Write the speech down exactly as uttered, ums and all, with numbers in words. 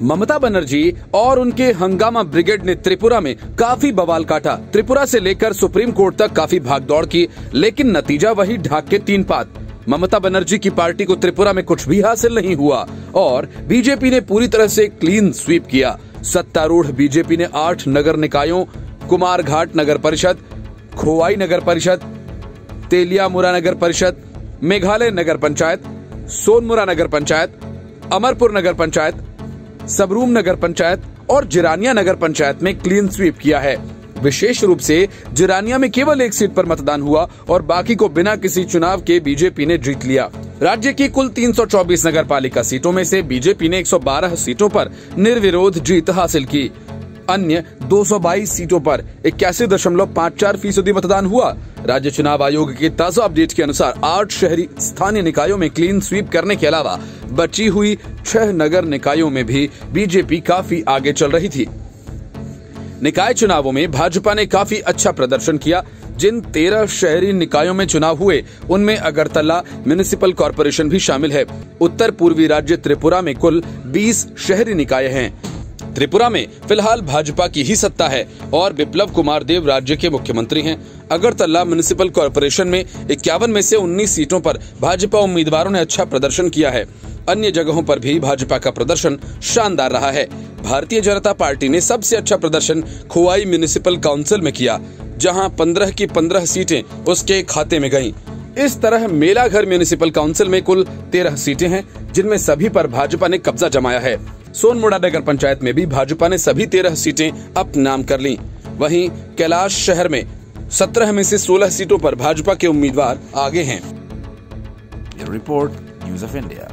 ममता बनर्जी और उनके हंगामा ब्रिगेड ने त्रिपुरा में काफी बवाल काटा। त्रिपुरा से लेकर सुप्रीम कोर्ट तक काफी भागदौड़ की, लेकिन नतीजा वही ढाक के तीन पात। ममता बनर्जी की पार्टी को त्रिपुरा में कुछ भी हासिल नहीं हुआ और बीजेपी ने पूरी तरह से क्लीन स्वीप किया। सत्तारूढ़ बीजेपी ने आठ नगर निकायों, कुमारघाट नगर परिषद, खोवाई नगर परिषद, तेलियामुरा नगर परिषद, मेघालय नगर पंचायत, सोनमुरा नगर पंचायत, अमरपुर नगर पंचायत, सबरूम नगर पंचायत और जिरानिया नगर पंचायत में क्लीन स्वीप किया है। विशेष रूप से जिरानिया में केवल एक सीट पर मतदान हुआ और बाकी को बिना किसी चुनाव के बीजेपी ने जीत लिया। राज्य की कुल तीन सौ चौबीस नगर पालिका सीटों में से बीजेपी ने एक सौ बारह सीटों पर निर्विरोध जीत हासिल की। अन्य दो सौ बाईस सीटों पर इक्यासी दशमलव पाँच चार फीसदी मतदान हुआ। राज्य चुनाव आयोग के ताजा अपडेट के अनुसार आठ शहरी स्थानीय निकायों में क्लीन स्वीप करने के अलावा बची हुई छह नगर निकायों में भी बीजेपी काफी आगे चल रही थी। निकाय चुनावों में भाजपा ने काफी अच्छा प्रदर्शन किया। जिन तेरह शहरी निकायों में चुनाव हुए उनमें अगरतला म्युनिसिपल कॉर्पोरेशन भी शामिल है। उत्तर पूर्वी राज्य त्रिपुरा में कुल बीस शहरी निकाय हैं। त्रिपुरा में फिलहाल भाजपा की ही सत्ता है और बिप्लब कुमार देव राज्य के मुख्यमंत्री हैं। अगरतला म्युनिसिपल कॉर्पोरेशन में इक्यावन में से उन्नीस सीटों पर भाजपा उम्मीदवारों ने अच्छा प्रदर्शन किया है। अन्य जगहों पर भी भाजपा का प्रदर्शन शानदार रहा है। भारतीय जनता पार्टी ने सबसे अच्छा प्रदर्शन खोवाई म्युनिसिपल काउंसिल में किया, जहां पंद्रह की पंद्रह सीटें उसके खाते में गईं। इस तरह मेलाघर म्युनिसिपल काउंसिल में कुल तेरह सीटें हैं, जिनमें सभी पर भाजपा ने कब्जा जमाया है। सोनमुड़ा नगर पंचायत में भी भाजपा ने सभी तेरह सीटें अपने नाम कर लीं। वहीं कैलाश शहर में सत्रह में से सोलह सीटों पर भाजपा के उम्मीदवार आगे हैं। Report news of India.